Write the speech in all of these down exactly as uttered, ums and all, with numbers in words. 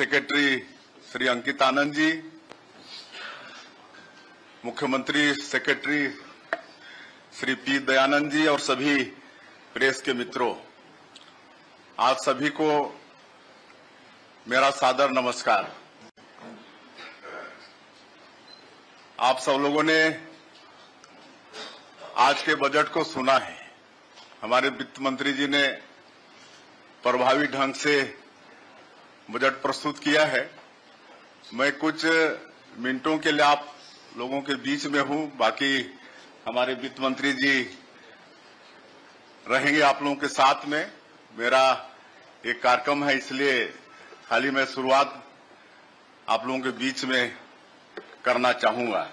Secretary Shri अंकित आनंद जी, मुख्यमंत्री secretary Shri P Dayanand ji और सभी प्रेस के मित्रों, आप सभी को मेरा सादर नमस्कार। आप सब लोगों ने आज के बजट को सुना है। हमारे वित्त मंत्री जी ने प्रभावी ढंग से बजट प्रस्तुत किया है। मैं कुछ मिनटों के लिए आप लोगों के बीच में हूं, बाकी हमारे वित्त मंत्री जी रहेंगे आप लोगों के साथ में। मेरा एक कार्यक्रम है, इसलिए खाली मैं शुरुआत आप लोगों के बीच में करना चाहूंगा।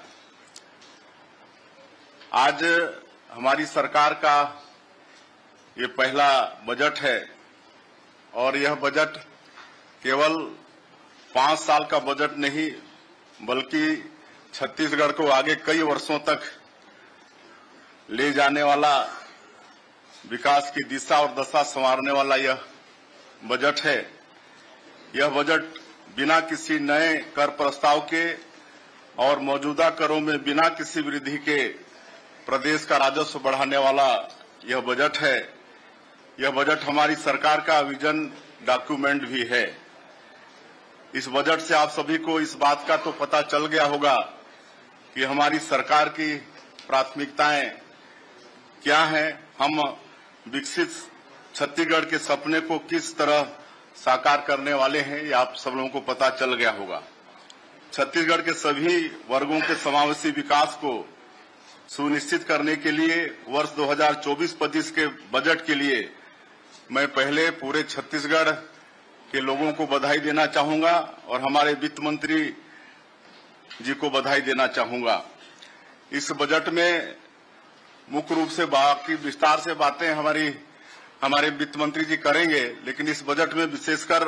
आज हमारी सरकार का ये पहला बजट है और यह बजट केवल पांच साल का बजट नहीं, बल्कि छत्तीसगढ़ को आगे कई वर्षों तक ले जाने वाला, विकास की दिशा और दशा संवारने वाला यह बजट है। यह बजट बिना किसी नए कर प्रस्ताव के और मौजूदा करों में बिना किसी वृद्धि के प्रदेश का राजस्व बढ़ाने वाला यह बजट है। यह बजट हमारी सरकार का विजन डॉक्यूमेंट भी है। इस बजट से आप सभी को इस बात का तो पता चल गया होगा कि हमारी सरकार की प्राथमिकताएं क्या हैं। हम विकसित छत्तीसगढ़ के सपने को किस तरह साकार करने वाले हैं, ये आप सब लोगों को पता चल गया होगा। छत्तीसगढ़ के सभी वर्गों के समावेशी विकास को सुनिश्चित करने के लिए वर्ष दो हज़ार चौबीस पच्चीस के बजट के लिए मैं पहले पूरे छत्तीसगढ़ के लोगों को बधाई देना चाहूंगा और हमारे वित्त मंत्री जी को बधाई देना चाहूंगा। इस बजट में मुख्य रूप से बाकी विस्तार से बातें हमारी हमारे वित्त मंत्री जी करेंगे, लेकिन इस बजट में विशेषकर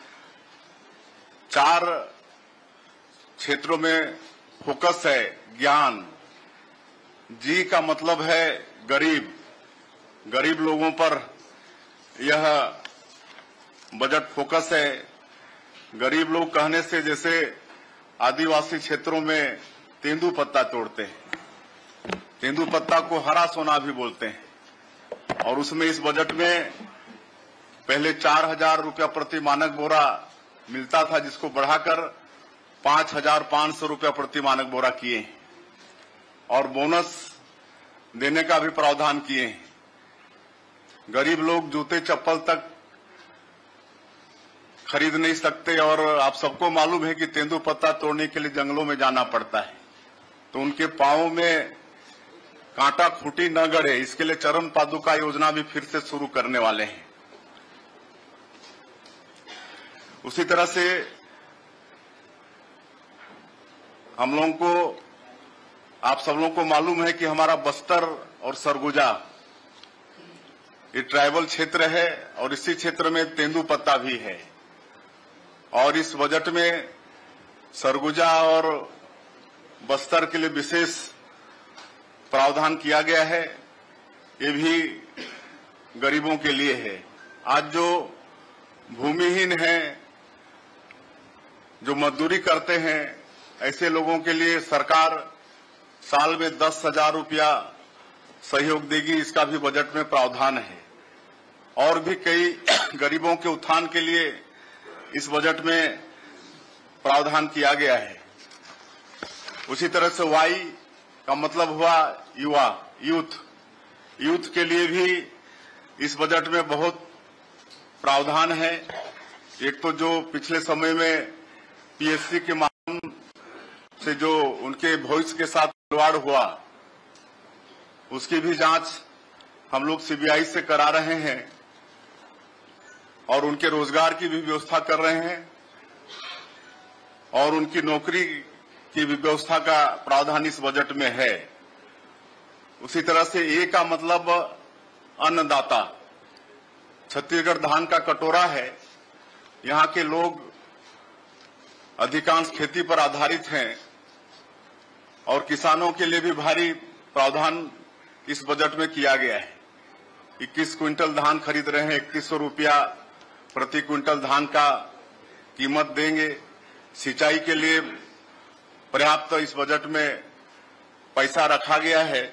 चार क्षेत्रों में फोकस है। ज्ञान, जी का मतलब है गरीब, गरीब लोगों पर यह बजट फोकस है। गरीब लोग कहने से जैसे आदिवासी क्षेत्रों में तेंदुपत्ता तोड़ते हैं, तेंदुपत्ता को हरा सोना भी बोलते हैं, और उसमें इस बजट में पहले चार हजार रुपया प्रति मानक बोरा मिलता था, जिसको बढ़ाकर पांच हजार पांच सौ रुपया प्रति मानक बोरा किए और बोनस देने का भी प्रावधान किए हैं। गरीब लोग जूते चप्पल तक खरीद नहीं सकते और आप सबको मालूम है कि तेंदुपत्ता तोड़ने के लिए जंगलों में जाना पड़ता है, तो उनके पांवों में कांटा खूंटी न गड़े, इसके लिए चरण पादुका योजना भी फिर से शुरू करने वाले हैं। उसी तरह से हम लोगों को, आप सब लोगों को मालूम है कि हमारा बस्तर और सरगुजा ये ट्राइबल क्षेत्र है और इसी क्षेत्र में तेंदुपत्ता भी है, और इस बजट में सरगुजा और बस्तर के लिए विशेष प्रावधान किया गया है। ये भी गरीबों के लिए है। आज जो भूमिहीन हैं, जो मजदूरी करते हैं, ऐसे लोगों के लिए सरकार साल में दस हजार रुपया सहयोग देगी, इसका भी बजट में प्रावधान है। और भी कई गरीबों के उत्थान के लिए इस बजट में प्रावधान किया गया है। उसी तरह से वाई का मतलब हुआ युवा, यूथ। यूथ के लिए भी इस बजट में बहुत प्रावधान है। एक तो जो पिछले समय में पीएससी के माध्यम से जो उनके भविष्य के साथ खिलवाड़ हुआ, उसकी भी जांच हम लोग सीबीआई से करा रहे हैं और उनके रोजगार की भी व्यवस्था कर रहे हैं और उनकी नौकरी की भी व्यवस्था का प्रावधान इस बजट में है। उसी तरह से ए का मतलब अन्नदाता। छत्तीसगढ़ धान का कटोरा है। यहाँ के लोग अधिकांश खेती पर आधारित हैं और किसानों के लिए भी भारी प्रावधान इस बजट में किया गया है। इक्कीस क्विंटल धान खरीद रहे हैं, इक्कीस सौ रुपया प्रति क्विंटल धान का कीमत देंगे। सिंचाई के लिए पर्याप्त इस बजट में पैसा रखा गया है।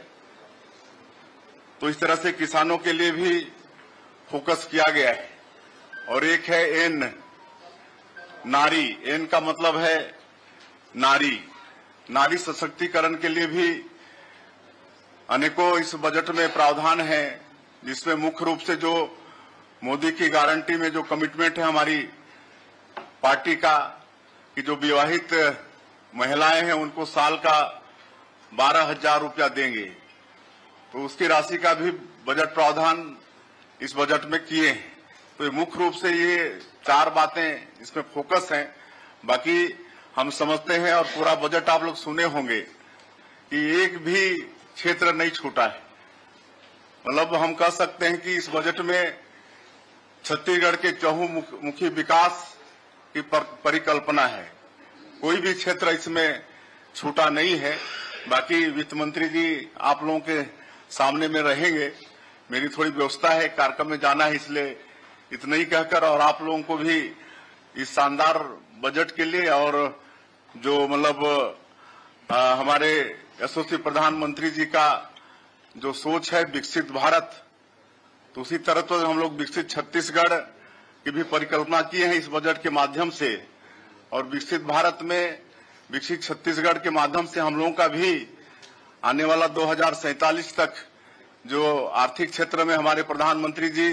तो इस तरह से किसानों के लिए भी फोकस किया गया है। और एक है एन, नारी। एन का मतलब है नारी। नारी सशक्तिकरण के लिए भी अनेकों इस बजट में प्रावधान है, जिसमें मुख्य रूप से जो मोदी की गारंटी में जो कमिटमेंट है हमारी पार्टी का कि जो विवाहित महिलाएं हैं उनको साल का बारह हजार रुपया देंगे, तो उसकी राशि का भी बजट प्रावधान इस बजट में किए हैं। तो ये मुख्य रूप से ये चार बातें इसमें फोकस हैं। बाकी हम समझते हैं और पूरा बजट आप लोग सुने होंगे कि एक भी क्षेत्र नहीं छूटा है। मतलब हम कह सकते हैं कि इस बजट में छत्तीसगढ़ के चहुमुखी विकास की परिकल्पना है। कोई भी क्षेत्र इसमें छूटा नहीं है। बाकी वित्त मंत्री जी आप लोगों के सामने में रहेंगे। मेरी थोड़ी व्यवस्था है, कार्यक्रम में जाना है, इसलिए इतना ही कहकर और आप लोगों को भी इस शानदार बजट के लिए और जो मतलब हमारे यशस्वी प्रधानमंत्री जी का जो सोच है विकसित भारत, तो उसी तरह तो हम लोग विकसित छत्तीसगढ़ की भी परिकल्पना किए हैं इस बजट के माध्यम से। और विकसित भारत में विकसित छत्तीसगढ़ के माध्यम से हम लोगों का भी आने वाला दो हजार सैंतालीस तक जो आर्थिक क्षेत्र में हमारे प्रधानमंत्री जी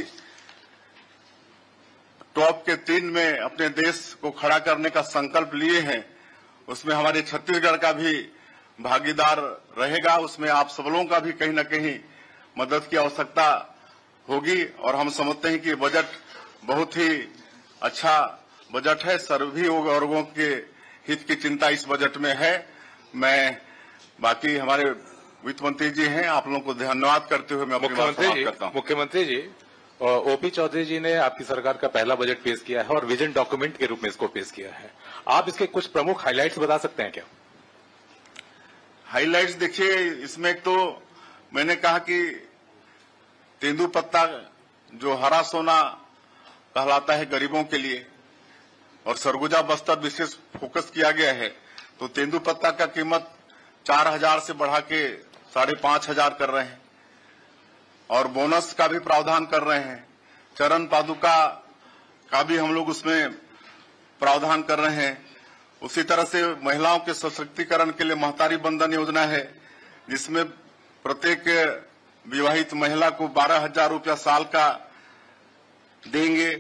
टॉप के तीन में अपने देश को खड़ा करने का संकल्प लिए हैं, उसमें हमारे छत्तीसगढ़ का भी भागीदार रहेगा। उसमें आप सब लोगों का भी कहीं न कहीं मदद की आवश्यकता होगी। और हम समझते हैं कि बजट बहुत ही अच्छा बजट है। सभी वर्गों के हित की चिंता इस बजट में है। मैं बाकी हमारे वित्त मंत्री जी हैं, आप लोगों को धन्यवाद करते हुए मैं अपनी बात समाप्त करता हूं। मुख्यमंत्री जी, ओपी चौधरी जी ने आपकी सरकार का पहला बजट पेश किया है और विजन डॉक्यूमेंट के रूप में इसको पेश किया है। आप इसके कुछ प्रमुख हाइलाइट्स बता सकते हैं क्या? हाइलाइट्स देखिए, इसमें तो मैंने कहा कि तेंदुपत्ता जो हरा सोना कहलाता है गरीबों के लिए, और सरगुजा बस्तर विशेष फोकस किया गया है। तो तेंदुपत्ता का कीमत चार हजार से बढ़ा के साढ़े पांच हजार कर रहे हैं और बोनस का भी प्रावधान कर रहे हैं। चरण पादुका का भी हम लोग उसमें प्रावधान कर रहे हैं। उसी तरह से महिलाओं के सशक्तिकरण के लिए महतारी बंधन योजना है, जिसमें प्रत्येक विवाहित महिला को बारह हजार रुपया साल का देंगे।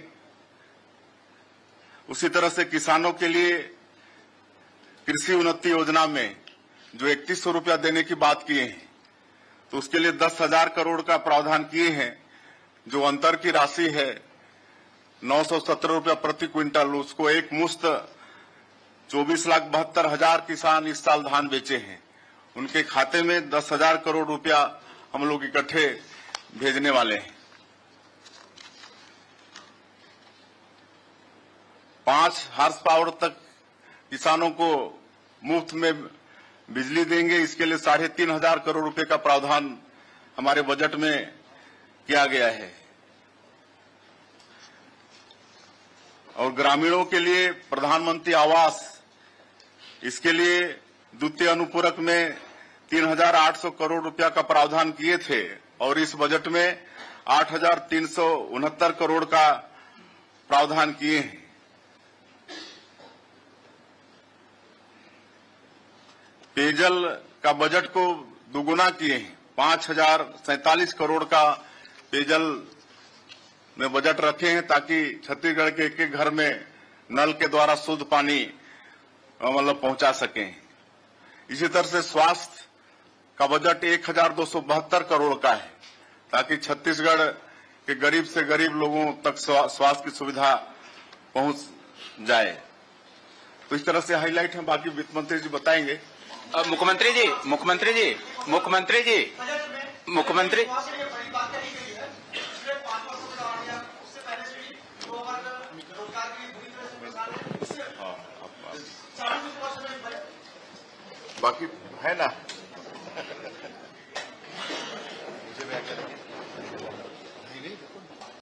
उसी तरह से किसानों के लिए कृषि उन्नति योजना में जो इकतीस सौ रुपया देने की बात किए हैं, तो उसके लिए दस हजार करोड़ का प्रावधान किए हैं। जो अंतर की राशि है नौ सौ सत्रह रुपया प्रति क्विंटल, उसको एक मुश्त चौबीस लाख बहत्तर हजार किसान इस साल धान बेचे हैं। उनके खाते में दस हजार करोड़ रुपया हम लोग इकट्ठे भेजने वाले हैं। पांच हार्स पावर तक किसानों को मुफ्त में बिजली देंगे। इसके लिए साढ़े तीन हजार करोड़ रुपए का प्रावधान हमारे बजट में किया गया है। और ग्रामीणों के लिए प्रधानमंत्री आवास, इसके लिए द्वितीय अनुपूरक में तीन हजार आठ सौ करोड़ रुपया का प्रावधान किए थे और इस बजट में आठ हजार तीन सौ उनहत्तर करोड़ का प्रावधान किए हैं। पेयजल का बजट को दुगुना किए हैं। पांच हजार सैंतालीस करोड़ का पेयजल में बजट रखे हैं ताकि छत्तीसगढ़ के एक एक घर में नल के द्वारा शुद्ध पानी मतलब पहुंचा सकें। इसी तरह से स्वास्थ्य का बजट एक हजार दो सौ बहत्तर करोड़ का है ताकि छत्तीसगढ़ के गरीब से गरीब लोगों तक स्वास्थ्य की सुविधा पहुंच जाए। तो इस तरह से हाईलाइट है। बाकी वित्त मंत्री जी बताएंगे। मुख्यमंत्री जी मुख्यमंत्री जी मुख्यमंत्री जी मुख्यमंत्री बाकी है ना।